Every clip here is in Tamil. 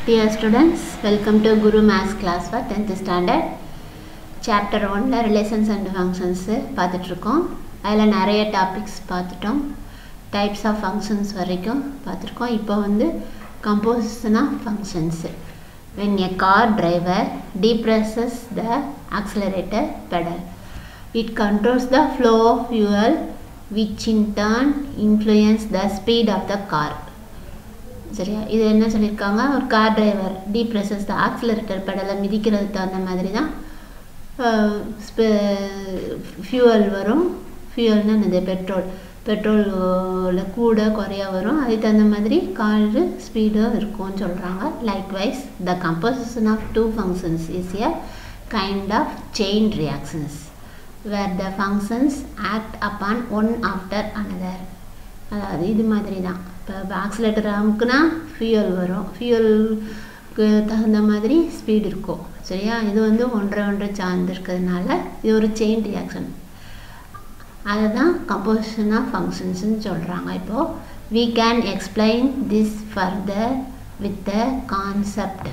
Dear students, welcome to Guru Maths class for 10th standard. Chapter 1 relations and functions பார்த்துட்டுருக்கோம். அதில் நிறைய டாபிக்ஸ் பார்த்துட்டோம். டைப்ஸ் ஆஃப் ஃபங்க்ஷன்ஸ் வரைக்கும் பார்த்துருக்கோம். இப்போ வந்து composition of functions. When a car driver depresses the accelerator pedal, it controls the flow of fuel, which in turn influence the speed of the car. சரியா, இது என்ன சொல்லியிருக்காங்க, ஒரு car driver depresses the accelerator பெடலை மிதிக்கிறதுக்கு தகுந்த மாதிரி தான் ஃபியூவல் வரும். ஃபியூவல்னால் என்னது, பெட்ரோலில் கூட குறையா வரும். அதுக்கு தகுந்த மாதிரி கார் ஸ்பீடாக இருக்கும்னு சொல்கிறாங்க. Likewise the composition of two functions is a kind of chain reactions where the functions act upon one after another. அதாவது இது மாதிரி தான். இப்போ ஆக்சிலேட்டர் அமுக்குனா ஃபியூயல் வரும், ஃபியூயலுக்கு தகுந்த மாதிரி ஸ்பீடு இருக்கும். சரியா, இது வந்து ஒன்றை சார்ந்திருக்கிறதுனால இது ஒரு செயின் ரியாக்ஷன். அதை தான் கம்போசிஷன் ஆஃப் ஃபங்க்ஷன்ஸ்னு சொல்கிறாங்க. இப்போது we can explain this further with the concept.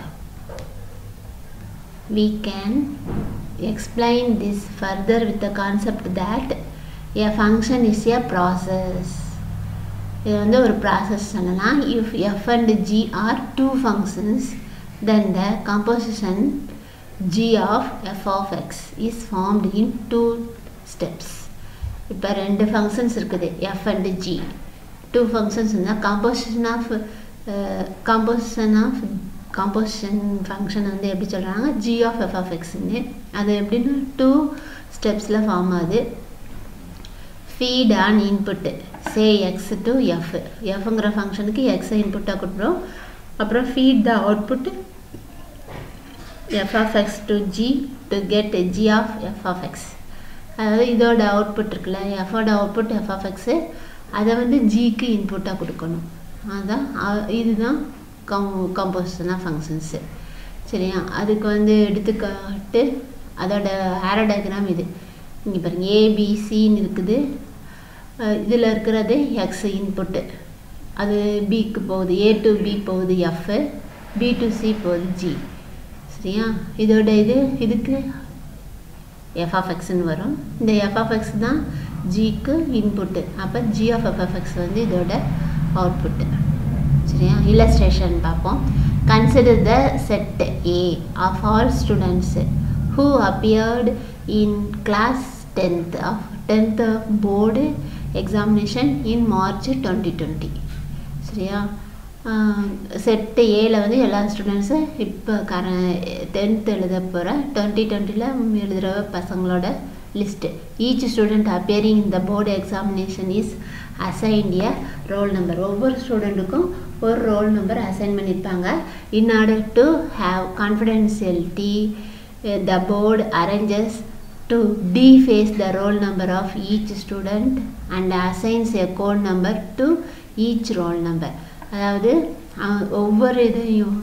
We can explain this further with the concept that a function is a process. இது வந்து ஒரு ப்ராசஸ் சொல்லலாம். If f and g are two functions, then the composition g of f of x is formed in two steps. இப்போ ரெண்டு ஃபங்க்ஷன்ஸ் இருக்குது, f and g. Two functions இருந்தால் காம்போசிஷன் ஃபங்க்ஷன் வந்து எப்படி சொல்கிறாங்க, g of f of xன்னு. அது எப்படின்னா டூ ஸ்டெப்ஸில் ஃபார்ம் ஆகுது. Feed on input say x to f, எஃப்ங்கிற ஃபங்க்ஷனுக்கு எக்ஸை இன்புட்டாக கொடுக்குறோம். அப்புறம் feed the output f of x to g to get g of f of x. அதாவது இதோட அவுட்புட் இருக்குல்ல, எஃபோட அவுட்புட் எஃப் ஆஃப் எக்ஸு, அதை வந்து ஜிக்கு இன்புட்டாக கொடுக்கணும். அதுதான் இதுதான் கம்போசிஷன் ஆஃப் ஃபங்க்ஷன்ஸு. சரியா, அதுக்கு வந்து எடுத்துக்காட்டு அதோட ஆரோ டயக்ராம் இது. இங்கே பாருங்கள், ஏபிசின்னு இருக்குது. இதில் இருக்கிறது எக்ஸ் இன்புட்டு, அது பிக்கு போகுது, ஏ டு பி போகுது எஃப், பி டு சி போகுது ஜி. சரியா, இதோட இதுக்கு எஃப் ஆஃப் எக்ஸ்ன்னு வரும். இந்த எஃப் ஆஃப் எக்ஸ் தான் ஜிக்கு இன்புட்டு. அப்போ g of f of x வந்து இதோட அவுட்புட்டு. சரியா, இல்லஸ்ட்ரேஷன் பார்ப்போம். Consider the set A of all students who appeared in class 10th board examination in March 2020. சரியா, செட்டு ஏல வந்து எல்லா ஸ்டூடெண்ட்ஸும் இப்போ 10th எழுத போகிற 2020 எழுதுகிற பசங்களோட லிஸ்ட்டு. ஈச் ஸ்டூடெண்ட் அப்பியரிங் இந்த board examination is assigned a roll number. ஒவ்வொரு ஸ்டூடெண்ட்டுக்கும் ஒரு ரோல் நம்பர் அசைன் பண்ணியிருப்பாங்க. In order to have confidentiality, the board arranges to deface the roll number of each student and assigns a code number to each roll number. அதாவது ஒவ்வொரு இதையும்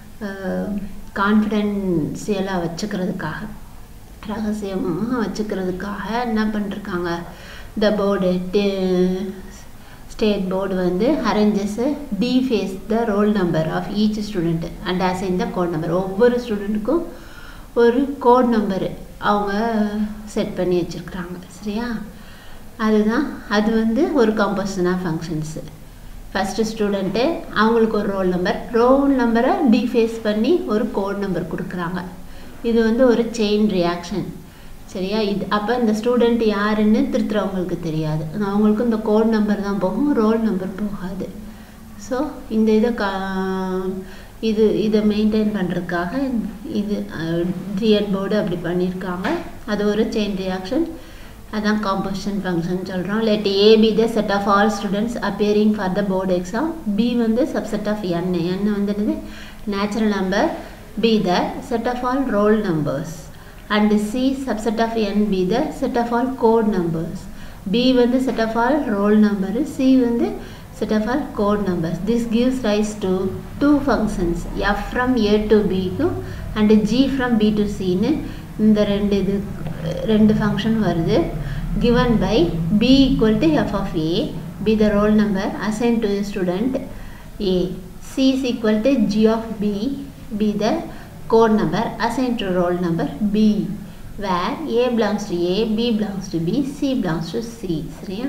கான்ஃபிடென்ஷியலாக வச்சுக்கிறதுக்காக, ரகசியமாக வச்சுக்கிறதுக்காக என்ன பண்ணிருக்காங்க, த போர்டு ஸ்டேட் போர்டு வந்து arranges deface the roll number of each student and assign the code number. ஒவ்வொரு ஸ்டூடெண்ட்டுக்கும் ஒரு கோட் நம்பரு அவங்க செட் பண்ணி வச்சுருக்குறாங்க. சரியா, அதுதான் அது வந்து ஒரு composition of functions. First student அவங்களுக்கு ஒரு ரோல் நம்பரை டிஃபேஸ் பண்ணி ஒரு கோட் நம்பர் கொடுக்குறாங்க. இது வந்து ஒரு செயின் ரியாக்ஷன். சரியா, இது அப்போ இந்த ஸ்டூடெண்ட் யாருன்னு திருத்துறவங்களுக்கு தெரியாது, அவங்களுக்கு இந்த கோட் நம்பர் தான் போகும், ரோல் நம்பர் போகாது. ஸோ இந்த இதை மெயின்டைன் பண்ணுறதுக்காக இது டிஎன் போர்டு அப்படி பண்ணியிருக்காங்க. அது ஒரு செயின் ரியாக்ஷன், அதான் காம்போசிஷன் ஃபங்க்ஷன் சொல்கிறோம். Let A be the set of all students appearing for the board exam. B வந்து சப்செட் ஆஃப் என் வந்து natural number, be the set of all roll numbers, and C subset of N be the set of all code numbers. B வந்து set of all roll number, C வந்து set of all code numbers. This gives rise to two functions, f from a to b to and g from b to c. இந்த ரெண்டு ஃபங்க்ஷன் வருது. given by b equal to f of a, be the roll number assigned to a student a, C is equal to G of B, be the code number assigned to roll number B, where A belongs to A, B belongs to B, C belongs to C. சரியா?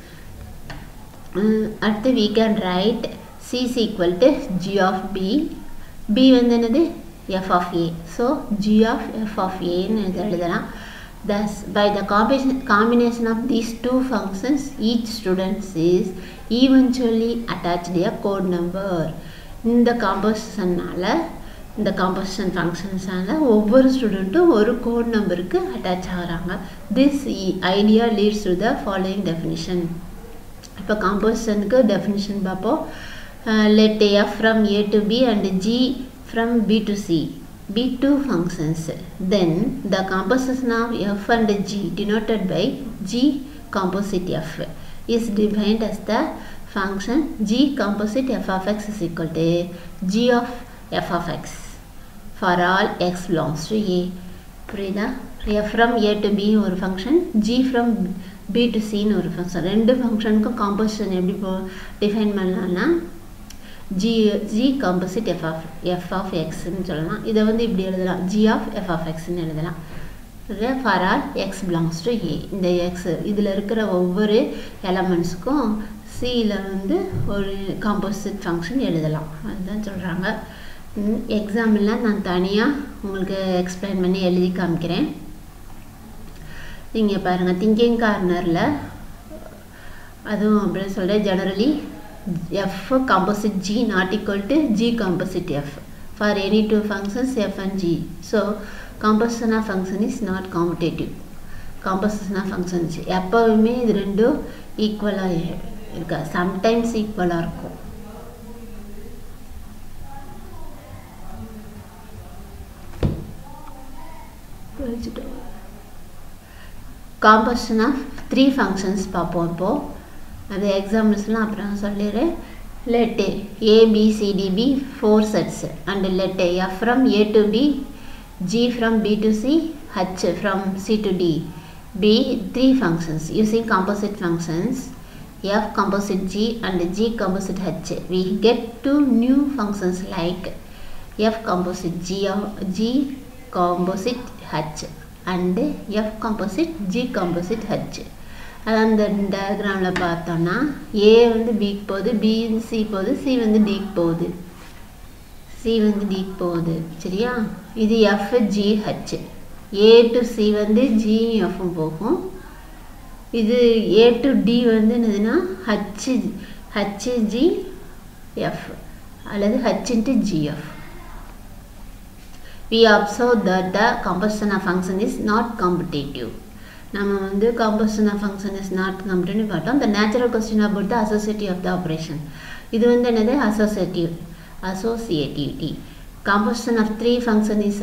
அடுத்து we can write C is equal to G of B, B வந்து என்னது f of A, so G of f of A ன்னு எழுதலாம். Thus, by the combination of these two functions, each student is eventually attached a code number. இந்த composition functions ஒவ்வொரு ஸ்டூடெண்ட்டும் ஒரு கோட் நம்பருக்கு அட்டாச் ஆகிறாங்க. This idea leads to the following definition. இப்போ compositionக்கு definition பார்ப்போம். Let f from A to B and G from B to C be two functions. Then the composition of f and G denoted by G composite f is defined as the function G composite f of x is equal to G of f of x for all x belongs to A. புரியுதா? f from A to B ஒரு function, G from B to C ஒரு function. ரெண்டு ஃபங்க்ஷனுக்கும் composition எப்படி டிஃபைன் பண்ணலாம்னா G composite f of x ன்னு சொல்லலாம். இதை வந்து இப்படி எழுதலாம், G of f of x ன்னு எழுதலாம். for all x belongs to A. இந்த x இதில் இருக்கிற ஒவ்வொரு எலமெண்ட்ஸுக்கும் Cயில் வந்து ஒரு காம்போசிட் ஃபங்க்ஷன் எழுதலாம். அதுதான் சொல்கிறாங்க. எக்ஸாம்பிள்லாம் நான் தனியாக உங்களுக்கு எக்ஸ்பிளைன் பண்ணி எழுதி காமிக்கிறேன். நீங்கள் பாருங்கள், திங்கிங் கார்னரில் அதுவும் அப்படின்னு சொல்கிறேன். Generally f composite G not equal to G composite f for any two functions f and G. So composition of function is not commutative. Composition of function எப்பவுமே இது ரெண்டும் ஈக்குவலாக இருக்கா, சம்டைம்ஸ் ஈக்குவலாக இருக்கும். Composition of three functions பார்ப்போம். இப்போ அது எக்ஸாம்பிள்ஸ்லாம் அப்புறம் சொல்லிடுறேன். let A, B, C, D be 4 sets and let F from A to B, G from B to C, H from C to D be 3 functions using composite functions F composite G and G composite H. We get two new functions like F composite G composite H and F composite G composite H. அந்த டயக்ராமில் பார்த்தோன்னா A வந்து Bக்கு போகுது, B வந்து C போகுது, C வந்து Dக்கு போகுது, போகுது. சரியா? இது F G H. A to C வந்து G F போகும். இது A to D வந்து என்னதுன்னா H G F அல்லது H into G F. We observe that the composition of function is not commutative. நம்ம வந்து composition of function is not commutative பார்த்தோம். The natural question about the associativity of the operation. இது வந்து என்னது? associativity. Composition of three function is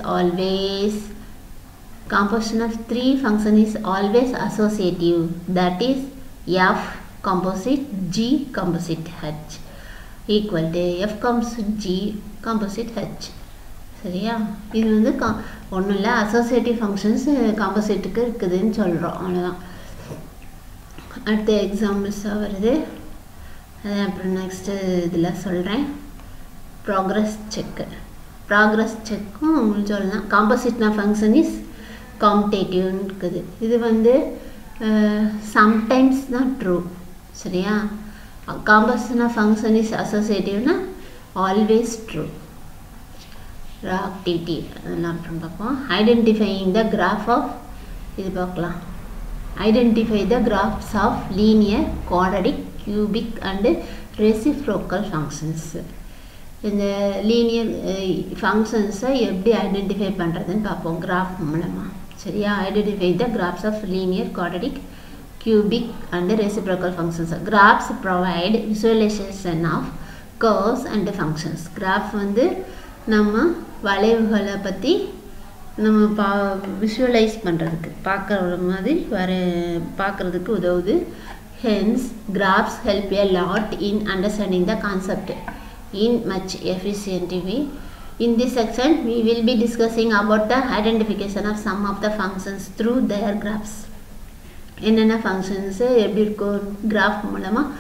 always associative. That is F composite G composite H equal to F composite G composite H. சரியா? இது வந்து ஒன்றும் இல்லை, அசோசியேட்டிவ் ஃபங்க்ஷன்ஸ் காம்போசிட்டுக்கு இருக்குதுன்னு சொல்கிறோம், அவ்வளோதான். அடுத்த எக்ஸாம்பிள்ஸாக வருது, அது அப்புறம் நெக்ஸ்ட்டு இதில் சொல்கிறேன். ப்ராக்ரஸ் செக்கும் உங்களுக்கு சொல்லலாம். காம்போசிட்னா ஃபங்க்ஷன் இஸ் காம்படேட்டிவ்னு இருக்குது. இது வந்து சம்டைம்ஸ் தான் ட்ரூ. சரியா? காம்போசிட்னா ஃபங்க்ஷன் இஸ் அசோசியேட்டிவ்னா ஆல்வேஸ் ட்ரூ. activity அதெல்லாம் அப்புறம் பார்ப்போம். ஐடென்டிஃபையிங் த கிராஃப் ஆஃப், இது பார்க்கலாம். Identify the graphs of linear, quadratic, cubic and reciprocal functions. இந்த லீனியர் ஃபங்க்ஷன்ஸை எப்படி ஐடென்டிஃபை பண்ணுறதுன்னு பார்ப்போம் கிராஃப் மூலமாக. சரியா? Identify the graphs of linear, quadratic, cubic and reciprocal functions. Graphs provide visualization of curves and functions. Graph வந்து நம்ம வளைவுகளை பற்றி நம்ம விஷுவலைஸ் பண்ணுறதுக்கு, பார்க்குற மாதிரி பார்க்குறதுக்கு உதவுது. Hence, graphs help a lot in understanding the concept in much efficient way. In this section, we will be discussing about the identification of some of the functions through their graphs. என்னென்ன ஃபங்க்ஷன்ஸு எப்படி இருக்கும் கிராஃப் மூலமாக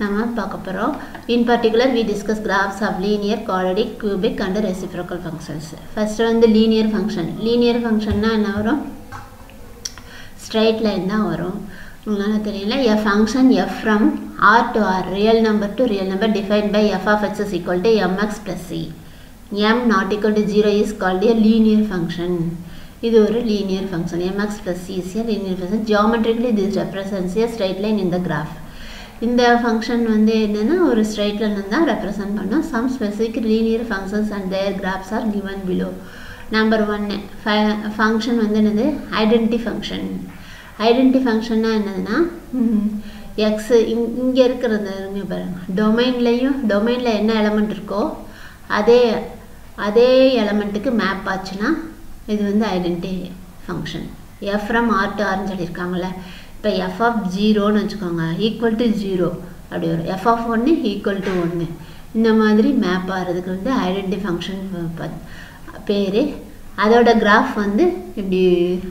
நம்ம பார்க்க போகிறோம். In particular, we discuss graphs of linear, quadratic, cubic and reciprocal functions. First வந்து linear function. Linear functionனா என்ன வரும்? Straight line தான் வரும். உங்களுக்கு தெரியல. A function f from r to r, real number to real number, defined by f of x is equal to mx plus c. M not equal to 0 is called a linear function. இது ஒரு linear function. mx plus c is a linear function. Geometrically, this represents a straight line in the graph. இந்த ஃபங்க்ஷன் வந்து என்னன்னா ஒரு ஸ்ட்ரைட் லைன் தான் ரெப்ரசன்ட் பண்ணும். Some specific linear functions and their graphs are given below. Number 1 function வந்து என்னது? Identity function. ஐடென்டி ஃபங்க்ஷன்னா என்னதுன்னா எக்ஸ் இங்கே இருக்கிறது இங்கே பாருங்கள், டொமைனில் என்ன எலமெண்ட் இருக்கோ அதே எலமெண்ட்டுக்கு மேப் ஆச்சுன்னா இது வந்து identity function. F from R to ஆர்னு சொல்லியிருக்காங்களே. இப்போ எஃப் ஆஃப் 0ன்னு வச்சுக்கோங்க, ஈக்குவல் டு 0 அப்படி வரும். எஃப் ஆஃப் 1 ஈக்குவல் டு 1 இந்த மாதிரி மேப் ஆகிறதுக்கு வந்து ஐடென்டி ஃபங்க்ஷன் பேர். அதோட கிராஃப் வந்து இப்படி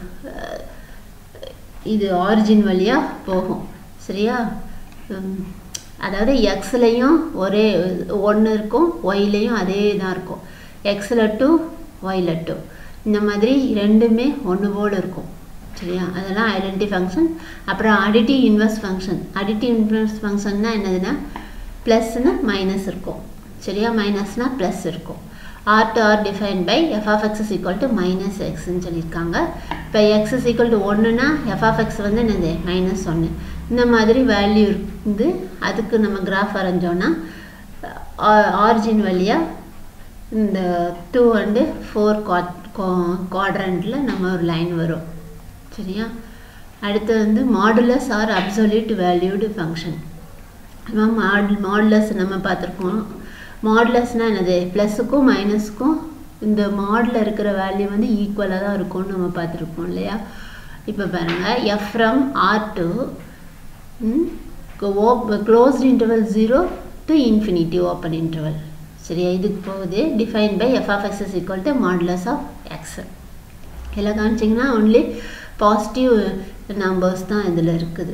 இது ஆரிஜின் வழியாக போகும். சரியா? அதாவது எக்ஸ்லையும் ஒரே 1 இருக்கும், ஒய்லையும் அதே தான் இருக்கும். எக்ஸில் 2 ஒயில் 2 இந்த மாதிரி ரெண்டுமே ஒன்று போல் இருக்கும். சரியா? அதெல்லாம் ஐடென்டி ஃபங்க்ஷன். அப்புறம் additive inverse function. Additive inverse ஃபங்க்ஷன்னா என்னதுன்னா ப்ளஸ்னா மைனஸ் இருக்கும். சரியா? மைனஸ்னா ப்ளஸ் இருக்கும். R to R define by f of x is equal to minus எக்ஸ்ன்னு சொல்லியிருக்காங்க. இப்போ எக்ஸ் இஸ் ஈக்குவல் டு 1னா எஃப் ஆஃப் எக்ஸ் வந்து என்னது? -1. இந்த மாதிரி வேல்யூ இருந்து அதுக்கு நம்ம கிராஃப் வரைஞ்சோன்னா ஆரிஜின் வழியாக இந்த 2 and 4 குவாட்ரண்ட்டில் நம்ம ஒரு லைன் வரும். சரியா? அடுத்து வந்து modulus or absolute valued function. Modulus நம்ம பார்த்துருக்கோம். மாடுலஸ்னால் என்னது? ப்ளஸுக்கும் மைனஸுக்கும் இந்த மாடில் இருக்கிற வேல்யூ வந்து ஈக்குவலாக தான் இருக்கும்னு நம்ம பார்த்துருக்கோம் இல்லையா? இப்போ பாருங்கள், f from R to closed interval 0 to infinity open interval. சரியா? இதுக்கு போகுது. Define by f of x is equal to modulus of x. எல்லாம் காமிச்சிங்கன்னா ஒன்லி பாசிட்டிவ் நம்பர்ஸ் தான் இதில் இருக்குது.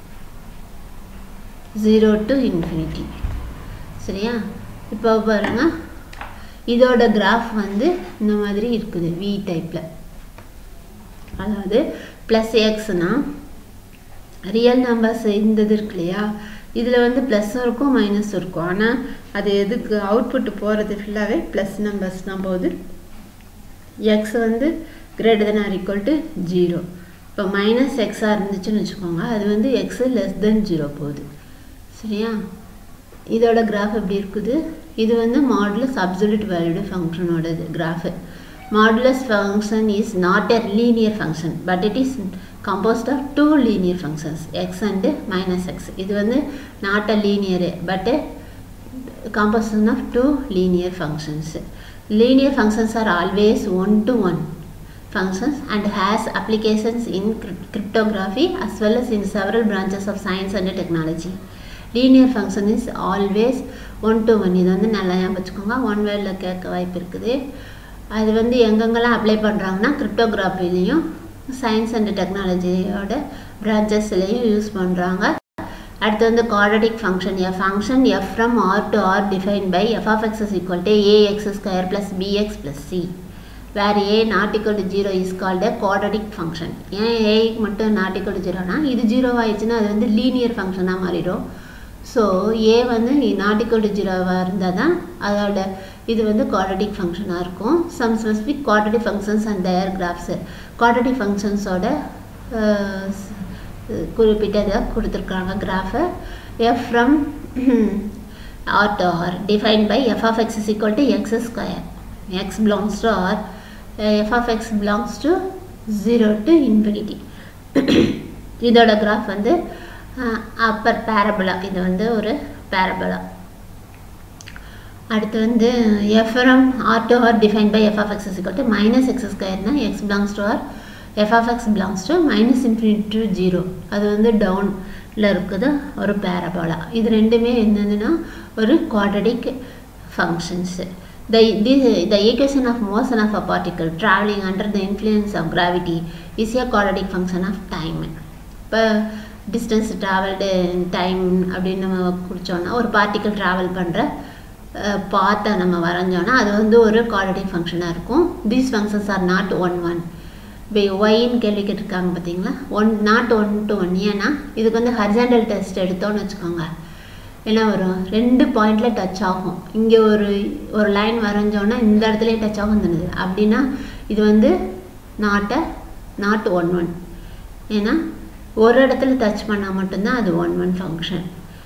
0 to infinity. சரியா? இப்போ பாருங்கள், இதோட கிராஃப் வந்து இந்த மாதிரி இருக்குது வி டைப்பில். அதாவது ப்ளஸ் எக்ஸ்னால் ரியல் நம்பர்ஸ் இருந்தது இருக்கு இல்லையா? இதில் வந்து ப்ளஸ்ஸும் இருக்கும் மைனஸும் இருக்கும். ஆனால் அது எதுக்கு அவுட்புட்டு போகிறது ஃபுல்லாகவே ப்ளஸ் நம்பர்ஸ் தான் போகுது. எக்ஸ் வந்து greater than or equal to 0. இப்போ மைனஸ் எக்ஸாக இருந்துச்சுன்னு வச்சுக்கோங்க, அது வந்து எக்ஸு லெஸ் தென் 0 போகுது. சரியா? இதோட கிராஃப் எப்படி இருக்குது? இது வந்து மாடுலஸ் அப்சல்யூட் வேல்யூடு ஃபங்க்ஷனோடது graph. Modulus function is not a linear function, but it is composed of 2 linear functions, x and minus x. இது வந்து not a linear, but composition of 2 linear functions. Linear functions are always one-to-one functions and has applications in cryptography as well as in several branches of science and technology. Linear function is always one-to-one. இது வந்து நல்லா வச்சுக்கோங்க, ஒன் வேர்டில் கேட்க வாய்ப்பு இருக்குது. அது வந்து எங்கெங்கெல்லாம் அப்ளை பண்ணுறாங்கன்னா கிரிப்டோகிராஃபிலையும் சயின்ஸ் அண்ட் டெக்னாலஜியோட பிரான்ச்சஸ்லையும் யூஸ் பண்ணுறாங்க. அடுத்து வந்து quadratic function. A function f from r to r defined by f of x is equal to ax square plus bx plus c, where a not equal to 0 is called a quadratic function. ஏன் a மட்டும் not equal to 0னா இது 0 ஆயிடுச்சுன்னா அது வந்து லீனியர் ஃபங்க்ஷனாக மாறிடும். ஸோ a வந்து not equal to 0 இருந்தால் தான் அதோட இது வந்து quadratic ஃபங்க்ஷனாக இருக்கும். Some specific quadratic functions and their graphs. quadratic functionsோட குறிப்பிட்டதாக கொடுத்துருக்காங்க கிராஃபை. F from R to R define by f of x is equal to x square. X belongs to R, f of x belongs to 0 to infinity. இதோட கிராஃப் வந்து அப்பர் பேரபோலா. இது வந்து ஒரு பேரபோலா. அடுத்து வந்து f from R to R define by f of x is equal to minus x ஸ்கொயர்னா X belongs to R, f of x belongs to -infinity to 0. அது வந்து டவுனில் இருக்குது ஒரு பேரபோலா. இது ரெண்டுமே என்னதுன்னா ஒரு quadratic functions. The equation of motion of a particle traveling under the influence of gravity is a quadratic function of time. இப்போ டிஸ்டன்ஸ் ட்ராவல்டு டைம் அப்படின்னு நம்ம குறித்தோன்னா ஒரு பார்ட்டிக்கல் ட்ராவல் பண்ணுற பாத்தை நம்ம வரைஞ்சோன்னா அது வந்து ஒரு குவாட்ரேட்டிக் ஃபங்க்ஷனாக இருக்கும். These functions are not 1 1. இப்போ ஒயின்னு கேள்வி கேட்டிருக்காங்க பார்த்தீங்களா, நாட் 1 to 1. ஏன்னா இதுக்கு வந்து ஹரிசாண்டல் டெஸ்ட் எடுத்தோன்னு வச்சுக்கோங்க, என்ன வரும், 2 பாயிண்டில் டச் ஆகும். இங்கே ஒரு லைன் வரைஞ்சோன்னா இந்த இடத்துலேயே டச் ஆகும் தருது. அப்படின்னா இது வந்து நாட் 1 1. ஏன்னா ஒரு இடத்துல டச் பண்ணால் மட்டும்தான் அது 1 1 ஃபங்க்ஷன்.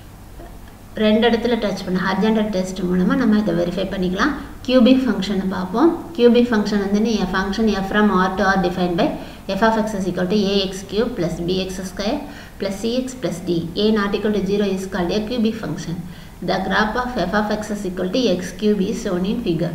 2 இடத்துல டச் பண்ண ஹரிசாண்டல் டெஸ்ட் மூலமாக நம்ம இதை வெரிஃபை பண்ணிக்கலாம். கியூபிக் ஃபங்க்ஷனை பார்ப்போம். கியூபிக் ஃபங்க்ஷன் வந்து function f from r to r defined by f of x is equal to ax cube plus bx square plus cx plus d. a not equal to 0 is called a cubic function. The graph of f of x is equal to x cube is shown in figure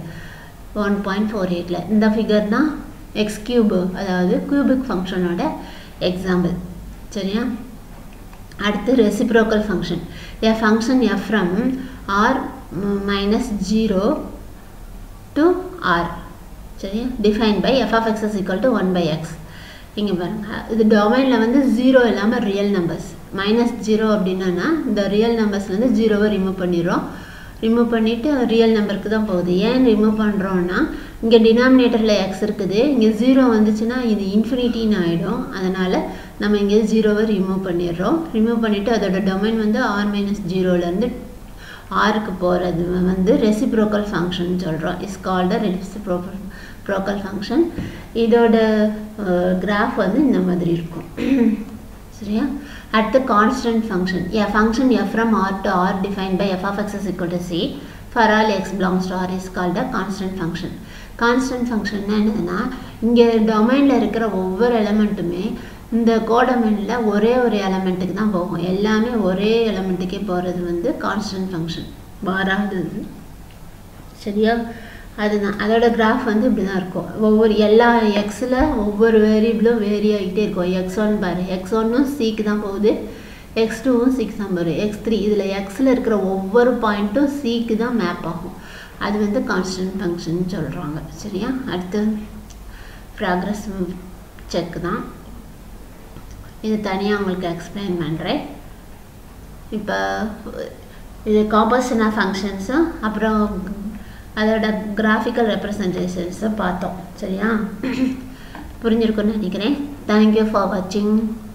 1.48. இந்த ஃபிகர் தான் x cube, அதாவது கியூபிக் ஃபங்க்ஷனோட எக்ஸாம்பிள். சரியா? அடுத்து reciprocal function. a function f from r minus 0 to r. சரியா? defined by f of x is equal to 1 by x. இங்கே பாருங்கள், இது டொமைனில் வந்து 0 இல்லாமல் ரியல் நம்பர்ஸ். -0 அப்படின்னா இந்த ரியல் நம்பர்ஸ்லேருந்து 0வை ரிமூவ் பண்ணிடுறோம். ரிமூவ் பண்ணிவிட்டு ரியல் நம்பருக்கு தான் போகுது. ஏன் ரிமூவ் பண்ணுறோன்னா இங்கே டினாமினேட்டரில் எக்ஸ் இருக்குது, இங்கே 0 வந்துச்சுன்னா இது இன்ஃபினிட்டின்னு ஆகிடும். அதனால் நம்ம இங்கே 0வை ரிமூவ் பண்ணிடுறோம். ரிமூவ் பண்ணிவிட்டு அதோட டொமைன் வந்து r-0லேருந்து ஆருக்கு போகிறது வந்து ரெசிப்ரோக்கல் ஃபங்க்ஷன் சொல்கிறோம். Is called reciprocal function. இதோட கிராஃப் வந்து இந்த மாதிரி இருக்கும். சரியா? அடுத்து constant function. a function f from r to r defined by f of x is equal to c for all x belongs to r is called a constant function. Constant ஃபங்க்ஷன்னா என்னதுன்னா, இங்கே டொமைனில் இருக்கிற ஒவ்வொரு எலமெண்ட்டுமே இந்த கோடொமைனில் ஒரே ஒரு எலமெண்ட்டுக்கு தான் போகும். எல்லாமே ஒரே எலமெண்ட்டுக்கே போகிறது வந்து கான்ஸ்டன்ட் ஃபங்க்ஷன், மாறாதது. சரியா? அதுதான் அதோட கிராஃப் வந்து இப்படி தான் இருக்கும். எல்லா எக்ஸில் ஒவ்வொரு வேரியபிளும் வேரி ஆகிட்டே இருக்கும். x1 பாரு, x1ம் சிக்கு தான் போகுது, x2வும் சிக்கு தான் போகுது, x3 இதில் எக்ஸில் இருக்கிற ஒவ்வொரு பாயிண்ட்டும் சிக்கு தான் மேப் ஆகும். அது வந்து கான்ஸ்டன்ட் ஃபங்க்ஷன் சொல்கிறாங்க. சரியா? அடுத்து ப்ராக்ரஸ் செக் தான். இது தனியாக உங்களுக்கு எக்ஸ்பிளைன் பண்ணுறேன். இப்போ இது காம்போசிஷன் ஆஃப் ஃபங்க்ஷன்ஸும் அப்புறம் அதோட கிராஃபிக்கல் ரெப்ரசன்டேஷன்ஸை பார்த்தோம். சரியா? புரிஞ்சிருக்குன்னு நினைக்கிறேன். தேங்க்யூ ஃபார் வாட்சிங்.